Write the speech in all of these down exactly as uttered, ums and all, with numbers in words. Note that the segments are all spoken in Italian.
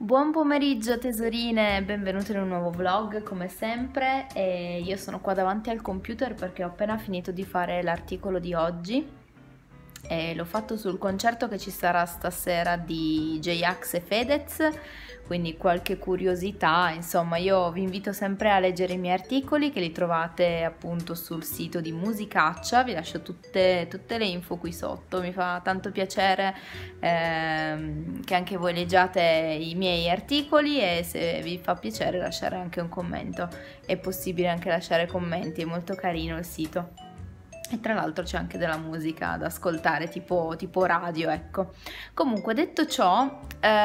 Buon pomeriggio tesorine, benvenute in un nuovo vlog come sempre. E io sono qua davanti al computer perché ho appena finito di fare l'articolo di oggi e l'ho fatto sul concerto che ci sarà stasera di J-Ax e Fedez, quindi qualche curiosità. Insomma, io vi invito sempre a leggere i miei articoli che li trovate appunto sul sito di Musicaccia, vi lascio tutte, tutte le info qui sotto. Mi fa tanto piacere ehm, che anche voi leggiate i miei articoli e se vi fa piacere lasciare anche un commento. È possibile anche lasciare commenti, è molto carino il sito. E tra l'altro c'è anche della musica da ascoltare, tipo, tipo radio, ecco. Comunque, detto ciò,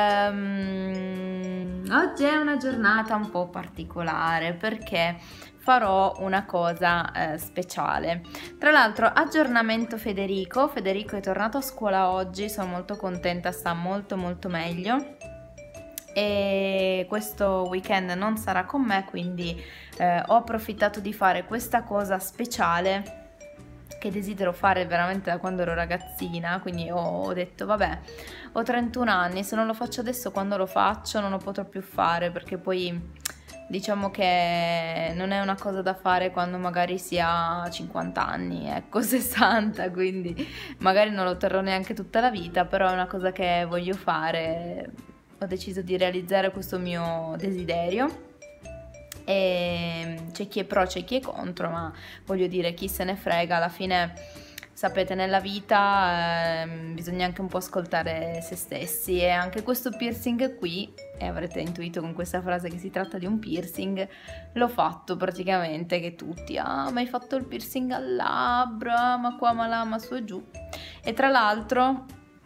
ehm, oggi è una giornata un po' particolare perché farò una cosa eh, speciale. Tra l'altro, aggiornamento Federico. Federico è tornato a scuola oggi, sono molto contenta, sta molto molto meglio. E questo weekend non sarà con me, quindi eh, ho approfittato di fare questa cosa speciale che desidero fare veramente da quando ero ragazzina, quindi ho detto vabbè, ho trentuno anni, se non lo faccio adesso quando lo faccio non lo potrò più fare, perché poi diciamo che non è una cosa da fare quando magari si ha cinquanta anni, ecco, sessanta, quindi magari non lo terrò neanche tutta la vita, però è una cosa che voglio fare, ho deciso di realizzare questo mio desiderio. E c'è chi è pro, c'è chi è contro, ma voglio dire, chi se ne frega, alla fine sapete, nella vita eh, bisogna anche un po' ascoltare se stessi. E anche questo piercing qui, e avrete intuito con questa frase che si tratta di un piercing, l'ho fatto praticamente che tutti, ah ma hai fatto il piercing al labbro, ma qua, ma là, ma su e giù. E tra l'altro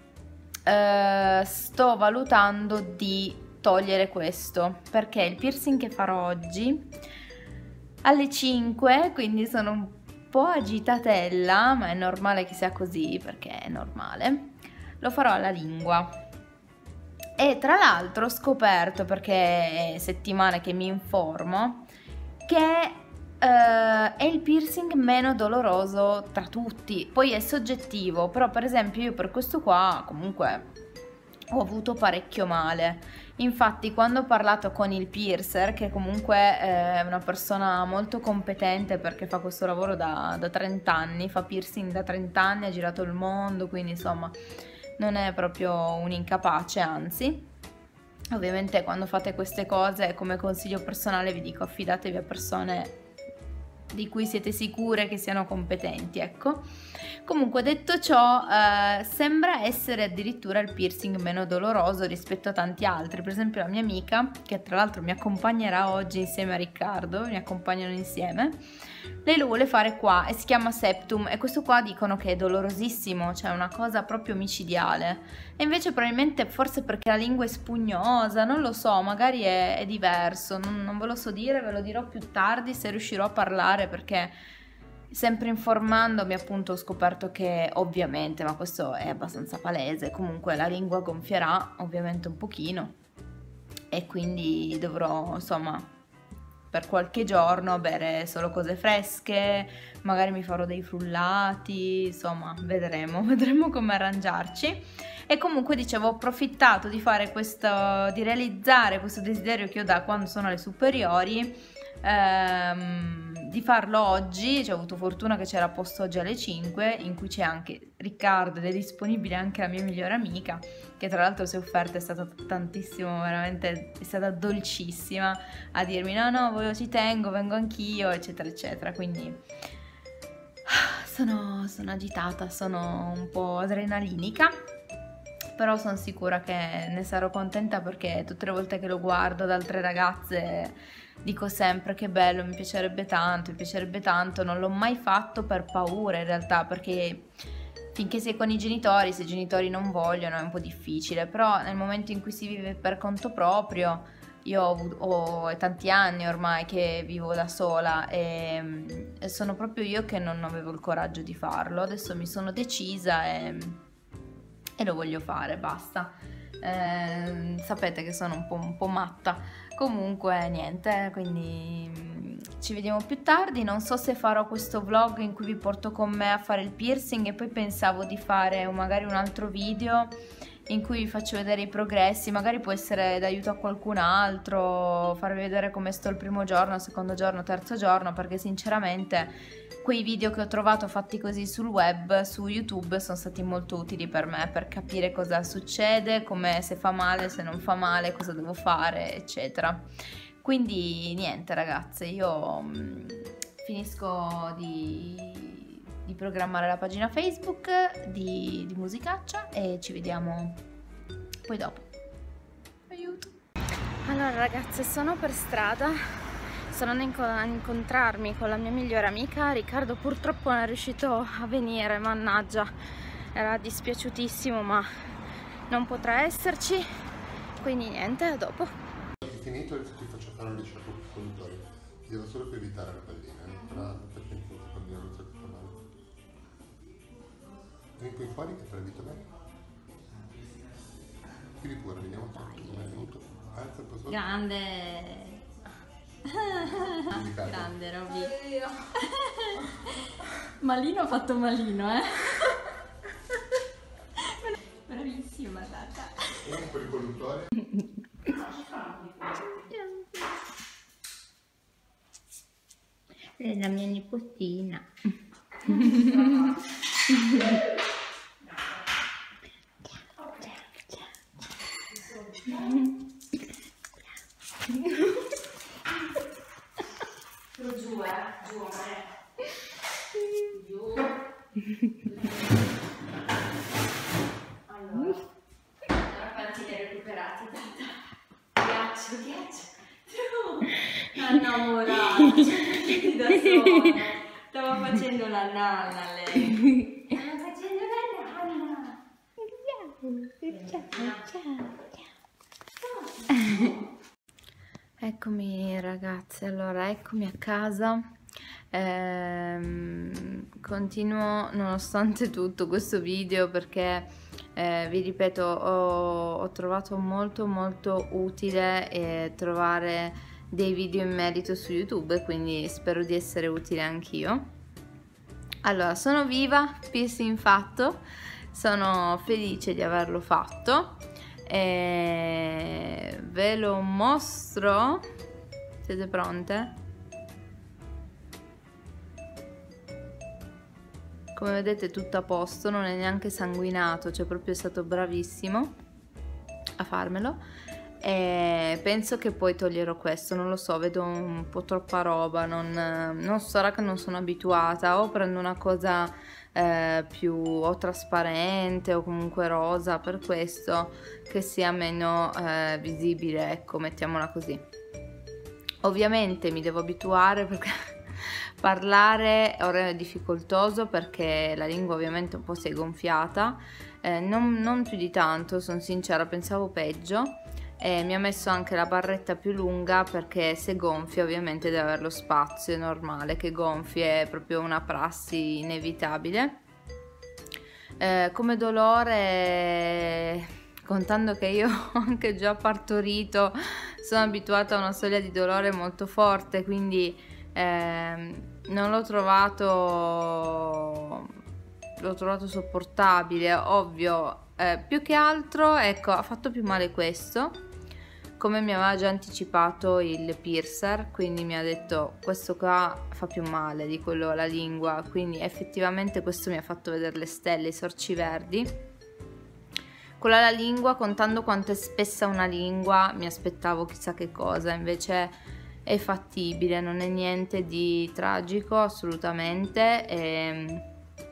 eh, sto valutando di togliere questo perché il piercing che farò oggi alle cinque, quindi sono un po' agitatella, ma è normale che sia così perché è normale, lo farò alla lingua. E tra l'altro ho scoperto, perché è settimane che mi informo, che Uh, è il piercing meno doloroso tra tutti. Poi è soggettivo, però per esempio io per questo qua comunque ho avuto parecchio male. Infatti quando ho parlato con il piercer, che comunque è una persona molto competente perché fa questo lavoro da, da trenta anni, fa piercing da trenta anni, ha girato il mondo, quindi insomma non è proprio un incapace, anzi. Ovviamente quando fate queste cose, come consiglio personale vi dico, affidatevi a persone di cui siete sicure che siano competenti, ecco. Comunque, detto ciò, eh, sembra essere addirittura il piercing meno doloroso rispetto a tanti altri. Per esempio la mia amica, che tra l'altro mi accompagnerà oggi insieme a Riccardo, mi accompagnano insieme, lei lo vuole fare qua e si chiama Septum, e questo qua dicono che è dolorosissimo, cioè una cosa proprio micidiale. E invece probabilmente forse perché la lingua è spugnosa, non lo so, magari è, è diverso, non, non ve lo so dire, ve lo dirò più tardi se riuscirò a parlare, perché sempre informandomi appunto ho scoperto che ovviamente, ma questo è abbastanza palese, comunque la lingua gonfierà ovviamente un pochino e quindi dovrò insomma per qualche giorno bere solo cose fresche, magari mi farò dei frullati, insomma vedremo, vedremo come arrangiarci. E comunque dicevo, ho approfittato di fare questo, di realizzare questo desiderio che ho da quando sono alle superiori, ehm, di farlo oggi. Cioè, ho avuto fortuna che c'era posto oggi alle cinque, in cui c'è anche Riccardo ed è disponibile anche la mia migliore amica, che tra l'altro si è offerta, è stata tantissimo, veramente è stata dolcissima a dirmi no no, io ci tengo, vengo anch'io, eccetera eccetera. Quindi sono, sono agitata, sono un po' adrenalinica, però sono sicura che ne sarò contenta, perché tutte le volte che lo guardo ad altre ragazze dico sempre che bello, mi piacerebbe tanto, mi piacerebbe tanto. Non l'ho mai fatto per paura in realtà, perché finché sei con i genitori, se i genitori non vogliono è un po' difficile, però nel momento in cui si vive per conto proprio, io ho, ho è tanti anni ormai che vivo da sola e, e sono proprio io che non avevo il coraggio di farlo. Adesso mi sono decisa e, e lo voglio fare, basta. Eh, sapete che sono un po', un po' matta. Comunque niente, quindi ci vediamo più tardi. Non so se farò questo vlog in cui vi porto con me a fare il piercing, e poi pensavo di fare magari un altro video in cui vi faccio vedere i progressi, magari può essere d'aiuto a qualcun altro, farvi vedere come sto il primo giorno, secondo giorno, terzo giorno, perché sinceramente quei video che ho trovato fatti così sul web, su YouTube, sono stati molto utili per me, per capire cosa succede, come, se fa male, se non fa male, cosa devo fare, eccetera. Quindi niente ragazze, io mh, finisco di, di programmare la pagina Facebook di, di Musicaccia e ci vediamo poi dopo. Aiuto! Allora ragazze, sono per strada. Sono andata a incontrarmi con la mia migliore amica. Riccardo purtroppo non è riuscito a venire, mannaggia, era dispiaciutissimo, ma non potrà esserci, quindi niente, a dopo. Finito, ti faccio fare un liceo conduttori, ti devo solo per evitare la pallina, eh? Perché in fondo pallina non so che fa male. Vieni qui fuori che te l'abito bene. Chiudi pure, vediamo come è venuto. Alza un po' sotto. Grande! Grande Roby. Malino ha fatto malino, eh. Bravissima tata. Un po' di conduttore. È la mia nipotina. Giù, eh, giù, amore. Giù. Allora, allora quanti li hai recuperati, tata? Ghiaccio, ghiaccio. Tu, innamorata, cioè, da sola. Stava facendo la nanna lei. Stava facendo la nanna. Ciao, ciao, ciao. Eccomi ragazze, allora eccomi a casa. Ehm, continuo nonostante tutto questo video perché eh, vi ripeto ho, ho trovato molto molto utile eh, trovare dei video in merito su YouTube, quindi spero di essere utile anch'io. Allora, sono viva, piercing fatto, sono felice di averlo fatto. E ve lo mostro. Siete pronte? Come vedete tutto a posto, non è neanche sanguinato, cioè proprio è stato bravissimo a farmelo. E penso che poi toglierò questo, non lo so, vedo un po' troppa roba, non, non sarà che non sono abituata, o prendo una cosa eh, più o trasparente o comunque rosa, per questo che sia meno eh, visibile, ecco, mettiamola così. Ovviamente mi devo abituare perché parlare ora è difficoltoso perché la lingua ovviamente un po' si è gonfiata, eh, non, non più di tanto, sono sincera, pensavo peggio. E mi ha messo anche la barretta più lunga perché se gonfia ovviamente deve avere lo spazio, è normale che gonfi, è proprio una prassi inevitabile. Eh, come dolore, contando che io ho anche già partorito, sono abituata a una soglia di dolore molto forte, quindi eh, non l'ho trovato, l'ho trovato sopportabile, ovvio. Eh, più che altro, ecco, ha fatto più male questo, come mi aveva già anticipato il piercer, quindi mi ha detto questo qua fa più male di quello alla lingua, quindi effettivamente questo mi ha fatto vedere le stelle, i sorci verdi. Quello alla lingua, contando quanto è spessa una lingua, mi aspettavo chissà che cosa, invece è fattibile, non è niente di tragico assolutamente. E...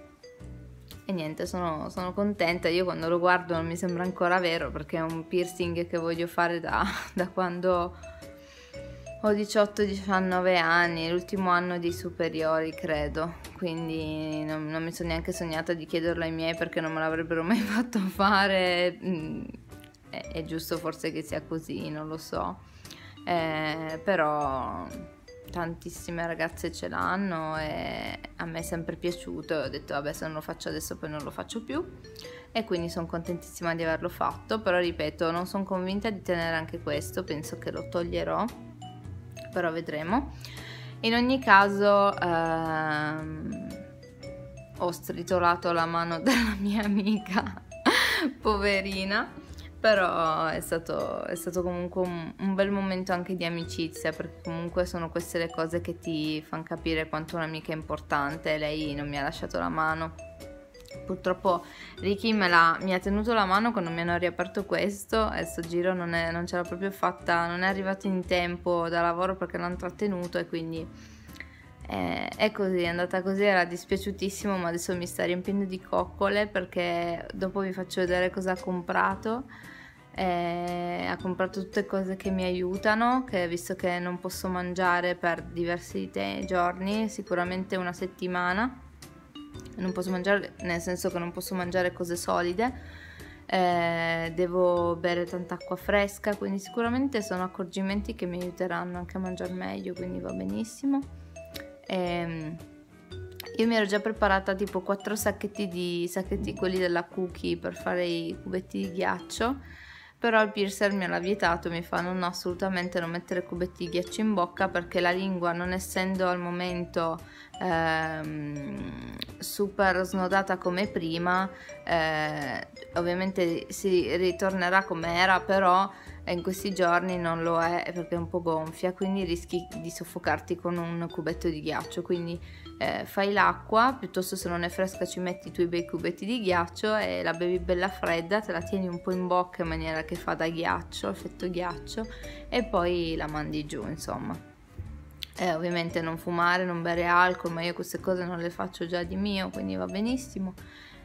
E niente, sono, sono contenta. Io quando lo guardo non mi sembra ancora vero perché è un piercing che voglio fare da, da quando ho diciotto diciannove anni, l'ultimo anno di superiori credo, quindi non, non mi sono neanche sognata di chiederlo ai miei perché non me l'avrebbero mai fatto fare. È, è giusto forse che sia così, non lo so, eh, però tantissime ragazze ce l'hanno e a me è sempre piaciuto, ho detto vabbè, se non lo faccio adesso poi non lo faccio più, e quindi sono contentissima di averlo fatto. Però ripeto, non sono convinta di tenere anche questo, penso che lo toglierò, però vedremo. In ogni caso ehm, ho stritolato la mano della mia amica poverina. Però è stato, è stato comunque un, un bel momento anche di amicizia, perché comunque sono queste le cose che ti fanno capire quanto un'amica è importante. Lei non mi ha lasciato la mano. Purtroppo Ricky me l'ha, mi ha tenuto la mano quando mi hanno riaperto questo, e sto giro non, è, non ce l'ha proprio fatta, non è arrivato in tempo da lavoro perché l'hanno trattenuto, e quindi eh, è così, è andata così, era dispiaciutissimo, ma adesso mi sta riempiendo di coccole perché dopo vi faccio vedere cosa ha comprato. Eh, ha comprato tutte cose che mi aiutano, che visto che non posso mangiare per diversi te- giorni, sicuramente una settimana, non posso mangiare, nel senso che non posso mangiare cose solide, eh, devo bere tanta acqua fresca, quindi sicuramente sono accorgimenti che mi aiuteranno anche a mangiare meglio, quindi va benissimo. E io mi ero già preparata tipo quattro sacchetti di sacchetti quelli della Cookie per fare i cubetti di ghiaccio, però il piercer me l'ha vietato, mi fa no, no, assolutamente non mettere cubetti di ghiaccio in bocca, perché la lingua, non essendo al momento ehm, super snodata come prima, eh, ovviamente si ritornerà come era, però in questi giorni non lo è perché è un po' gonfia, quindi rischi di soffocarti con un cubetto di ghiaccio. Quindi eh, fai l'acqua, piuttosto se non è fresca ci metti i tuoi bei cubetti di ghiaccio e la bevi bella fredda, te la tieni un po' in bocca in maniera che fa da ghiaccio, effetto ghiaccio, e poi la mandi giù, insomma. Eh, ovviamente non fumare, non bere alcol, ma io queste cose non le faccio già di mio, quindi va benissimo.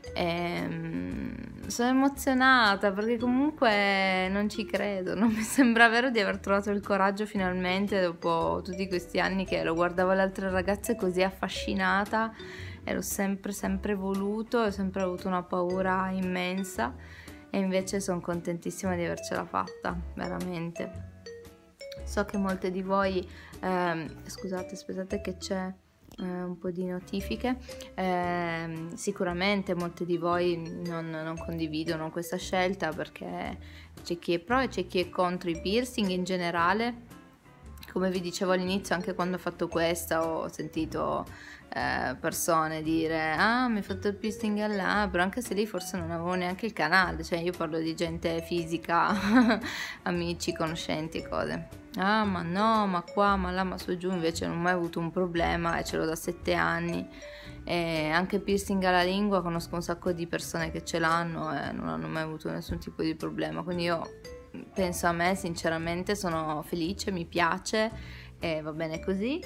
Ehm, sono emozionata perché comunque non ci credo, non mi sembra vero di aver trovato il coraggio finalmente dopo tutti questi anni che lo guardavo le altre ragazze così affascinata e l'ho sempre sempre voluto, ho sempre avuto una paura immensa, e invece sono contentissima di avercela fatta, veramente. So che molte di voi ehm, scusate, aspettate che c'è eh, un po' di notifiche, eh, sicuramente molte di voi non, non condividono questa scelta, perché c'è chi è pro e c'è chi è contro i piercing in generale. Come vi dicevo all'inizio, anche quando ho fatto questa ho sentito eh, persone dire ah, mi hai fatto il piercing al labbro, anche se lì forse non avevo neanche il canale, cioè io parlo di gente fisica, amici, conoscenti e cose. Ah, ma no, ma qua, ma là, ma su giù. Invece non ho mai avuto un problema e ce l'ho da sette anni. E anche piercing alla lingua, conosco un sacco di persone che ce l'hanno e non hanno mai avuto nessun tipo di problema, quindi io penso a me, sinceramente sono felice, mi piace e va bene così.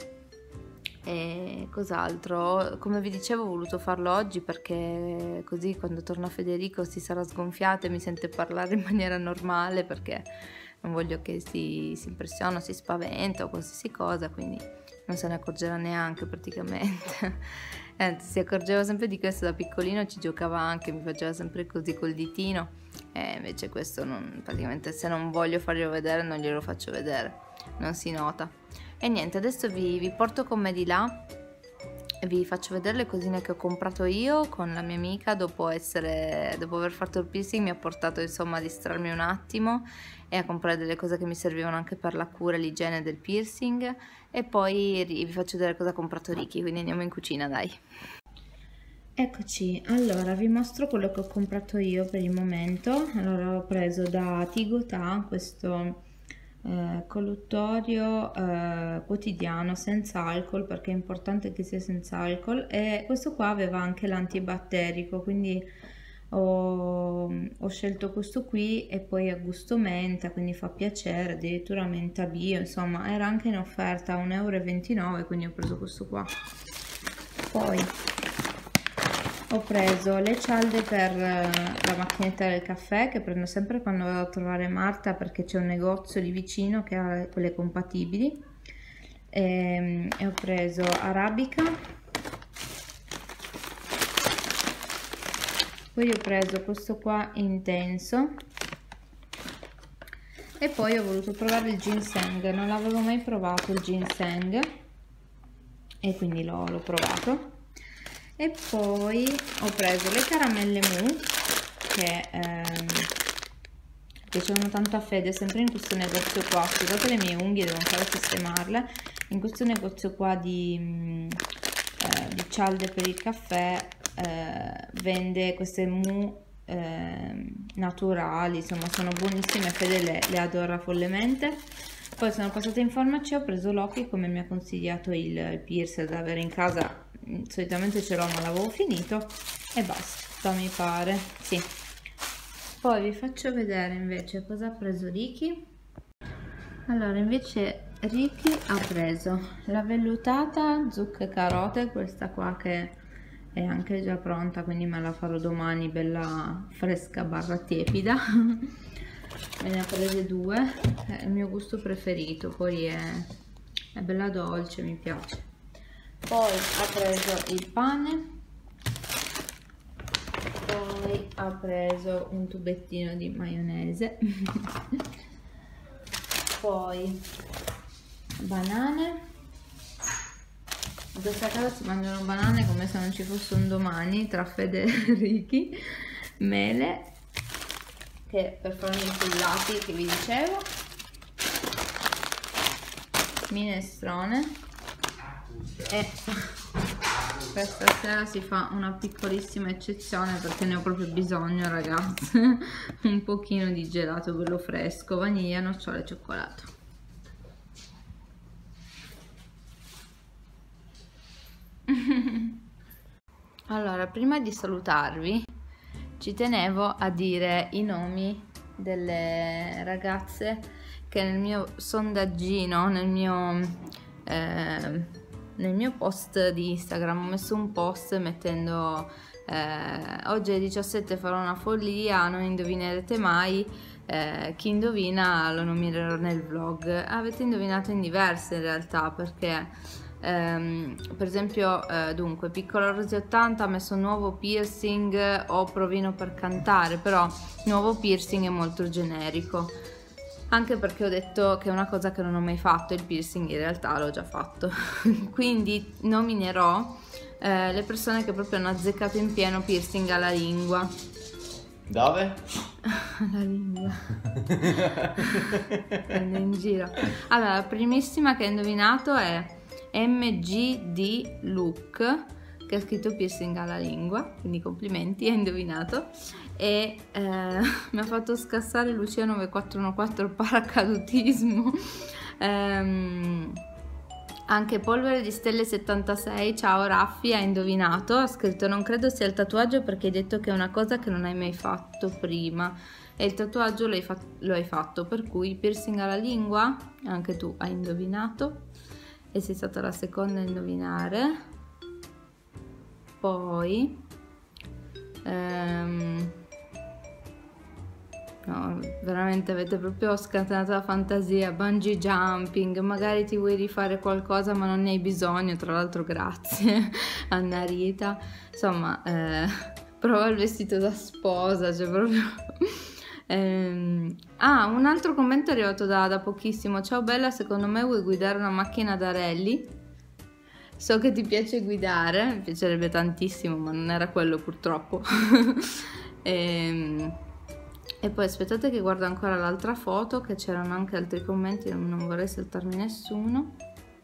E cos'altro? Come vi dicevo, ho voluto farlo oggi perché così quando torna Federico si sarà sgonfiato e mi sente parlare in maniera normale, perché non voglio che si, si impressiona, si spaventa o qualsiasi cosa, quindi non se ne accorgerà neanche praticamente. Anzi, si accorgeva sempre di questo da piccolino, ci giocava anche, mi faceva sempre così col ditino, e invece questo non, praticamente se non voglio farglielo vedere non glielo faccio vedere, non si nota. E niente, adesso vi, vi porto con me di là e vi faccio vedere le cosine che ho comprato io con la mia amica dopo, essere, dopo aver fatto il piercing. Mi ha portato insomma a distrarmi un attimo e a comprare delle cose che mi servivano anche per la cura e l'igiene del piercing, e poi vi faccio vedere cosa ha comprato Ricky, quindi andiamo in cucina, dai. Eccoci, allora vi mostro quello che ho comprato io per il momento. Allora ho preso da Tigotà questo eh, colluttorio eh, quotidiano senza alcol, perché è importante che sia senza alcol, e questo qua aveva anche l'antibatterico, quindi ho, ho scelto questo qui, e poi a gusto menta, quindi fa piacere, addirittura menta bio, insomma era anche in offerta a un euro e ventinove, quindi ho preso questo qua. Poi ho preso le cialde per la macchinetta del caffè, che prendo sempre quando vado a trovare Marta, perché c'è un negozio lì vicino che ha quelle compatibili. E, e ho preso arabica, poi ho preso questo qua intenso, e poi ho voluto provare il ginseng, non l'avevo mai provato il ginseng e quindi l'ho provato. E poi ho preso le caramelle Mu, che ehm, piacevano tanto a Fede, sempre in questo negozio qua. Scusate le mie unghie, devo ancora sistemarle. In questo negozio qua di, eh, di cialde per il caffè eh, vende queste Mu eh, naturali, insomma sono buonissime, Fede le, le adora follemente. Poi sono passata in farmacia, ho preso Loki come mi ha consigliato il, il piercer da avere in casa, solitamente ce l'ho ma l'avevo finito e basta mi pare, sì. Poi vi faccio vedere invece cosa ha preso Ricky. Allora invece Ricky ha preso la vellutata zucche carote, questa qua che è anche già pronta, quindi me la farò domani bella fresca barra tiepida. Me ne ha prese due, è il mio gusto preferito, poi è, è bella dolce, mi piace. Poi ha preso il pane, poi ha preso un tubettino di maionese, poi banane. In questa casa si mangiano banane come se non ci fosse un domani, tra Fede e Ricky. Mele, che per farmi i frullati che vi dicevo, minestrone, e questa sera si fa una piccolissima eccezione perché ne ho proprio bisogno, ragazze. Un pochino di gelato bello fresco, vaniglia, nocciole e cioccolato. Allora, prima di salutarvi ci tenevo a dire i nomi delle ragazze che nel mio sondaggino, nel mio, eh, nel mio post di Instagram ho messo un post mettendo eh, oggi alle diciassette farò una follia, non indovinerete mai, eh, chi indovina lo nominerò nel vlog. Avete indovinato in diverse in realtà, perché Um, per esempio uh, dunque Piccola Rosy ottanta ha messo nuovo piercing o provino per cantare, però nuovo piercing è molto generico, anche perché ho detto che è una cosa che non ho mai fatto, il piercing in realtà l'ho già fatto. Quindi nominerò uh, le persone che proprio hanno azzeccato in pieno piercing alla lingua. Dove? Alla lingua. Prende in giro. Allora, la primissima che ha indovinato è M G D Look, che ha scritto piercing alla lingua, quindi complimenti, hai indovinato. E eh, mi ha fatto scassare Lucia nove quattro uno quattro paracadutismo. ehm, anche Polvere di Stelle settantasei, ciao Raffi, ha indovinato, ha scritto non credo sia il tatuaggio perché hai detto che è una cosa che non hai mai fatto prima, e il tatuaggio lo hai, fa lo hai fatto, per cui piercing alla lingua, anche tu hai indovinato e sei stata la seconda a indovinare. Poi ehm, no, veramente avete proprio scatenato la fantasia. Bungee jumping, magari ti vuoi rifare qualcosa ma non ne hai bisogno, tra l'altro grazie Anna Rita. Insomma, eh, prova il vestito da sposa, cioè proprio ehm, ah, un altro commento è arrivato da, da pochissimo. Ciao bella, secondo me vuoi guidare una macchina da rally? So che ti piace guidare, mi piacerebbe tantissimo, ma non era quello purtroppo. e, e poi aspettate che guardo ancora l'altra foto, che c'erano anche altri commenti, non, non vorrei saltarmi nessuno.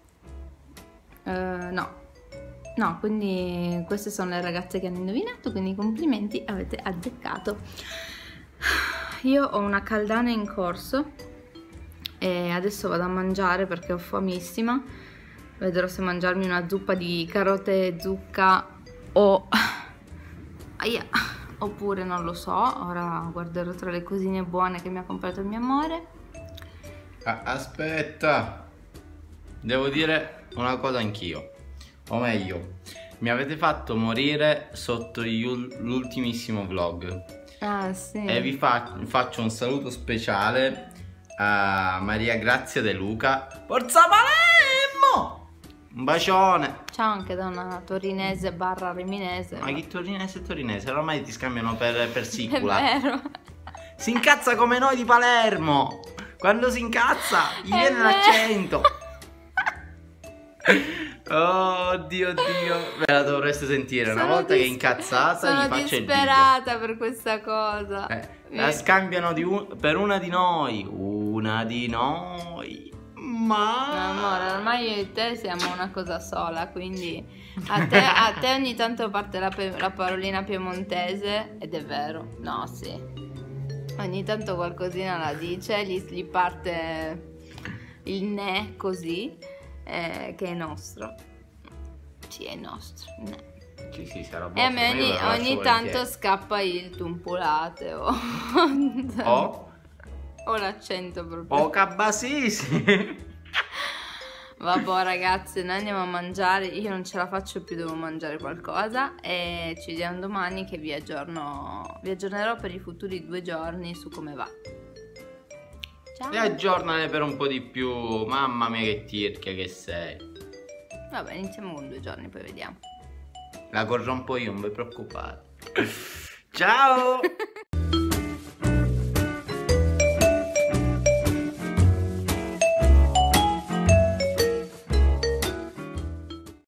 Uh, no, no, quindi queste sono le ragazze che hanno indovinato, quindi complimenti, avete azzeccato. Io ho una caldana in corso e adesso vado a mangiare perché ho famissima. Vedrò se mangiarmi una zuppa di carote e zucca o aia, oppure non lo so. Ora guarderò tra le cosine buone che mi ha comprato il mio amore. Ah, aspetta, devo dire una cosa anch'io, o meglio, mi avete fatto morire sotto l'ultimissimo vlog. Ah sì. E vi fa faccio un saluto speciale a Maria Grazia De Luca. Forza Palermo! Un bacione. Ciao anche da una torinese barra riminese. Ma chi torinese e torinese? Ormai ti scambiano per, per sicula. È vero. Si incazza come noi di Palermo. Quando si incazza gli È viene vero. l'accento. Oh Dio Dio, ve la dovreste sentire. Una Sono volta che è dis- incazzata sono gli faccio il video. disperata per questa cosa. Eh, la scambiano di un- per una di noi. Una di noi. mamma. No, amore, ormai io e te siamo una cosa sola, quindi a te, a te ogni tanto parte la, pe- la parolina piemontese, ed è vero, no, sì. Ogni tanto qualcosina la dice, gli, gli parte il ne così, eh, che è nostro. Sì, è nostro, ne. Sì, sì, sarà E a me vostro, ma io ogni, ve lo lascio ogni volentieri. tanto scappa il tumpulate o, O, o l'accento proprio. o cabasisi. Vabbè ragazzi, noi andiamo a mangiare, io non ce la faccio più, devo mangiare qualcosa e ci vediamo domani che vi aggiorno, vi aggiornerò per i futuri due giorni su come va. Ciao. E aggiornane per un po' di più. Mamma mia che tirchia che sei. Vabbè, iniziamo con due giorni, poi vediamo. La corrompo io, non vi preoccupate. Ciao.